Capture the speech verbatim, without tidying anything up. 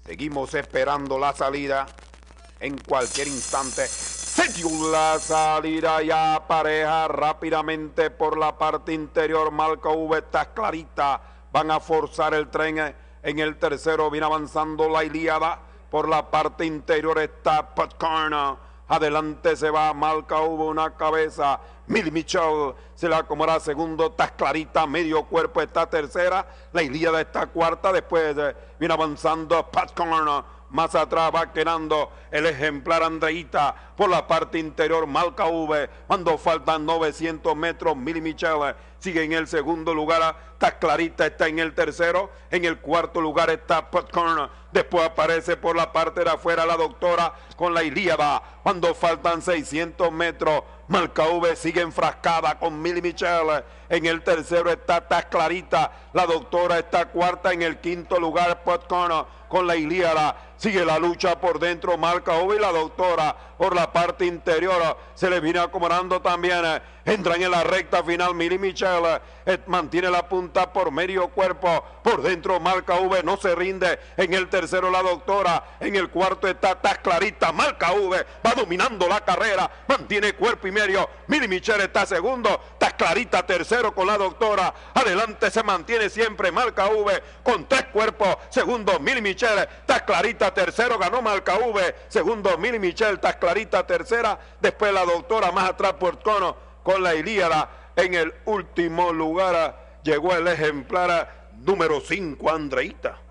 Seguimos esperando la salida. En cualquier instante se dio la salida y apareja rápidamente por la parte interior. Marca V está clarita. Van a forzar el tren en el tercero. Viene avanzando la Ilíada. Por la parte interior está Popcorn. Adelante se va Marca V, una cabeza. Millie Michelle se la acomoda segundo. Está clarita. Medio cuerpo está tercera. La Ilíada está cuarta. Después eh, viene avanzando Popcorn. Más atrás va quedando el ejemplar Andreita por la parte interior. Marca V, cuando faltan novecientos metros. Millie Michelle sigue en el segundo lugar. Está clarita, está en el tercero. En el cuarto lugar está Popcorn. Después aparece por la parte de afuera la doctora con la Ilíada. Cuando faltan seiscientos metros. Marca V sigue enfrascada con Millie Michelle. En el tercero está, está clarita. La doctora está cuarta. En el quinto lugar Popcorn con la Ilíada. Sigue la lucha por dentro Marca V y la doctora por la parte interior. Se le viene acomodando también. Entran en la recta final. Millie Michelle eh, mantiene la punta por medio cuerpo. Por dentro Marca V no se rinde. En el tercero la doctora. En el cuarto está, está clarita. Marca V va dominando la carrera. Mantiene cuerpo y medio. Millie Michelle está segundo. Está clarita tercero con la doctora. Adelante se mantiene siempre Marca V con tres cuerpos. Segundo Millie Michelle. Está clarita tercero. Ganó Marca V. Segundo Millie Michelle. Está clarita tercera. Después la doctora más atrás por Cono con la Ilíada. En el último lugar llegó el ejemplar número cinco, Andreita.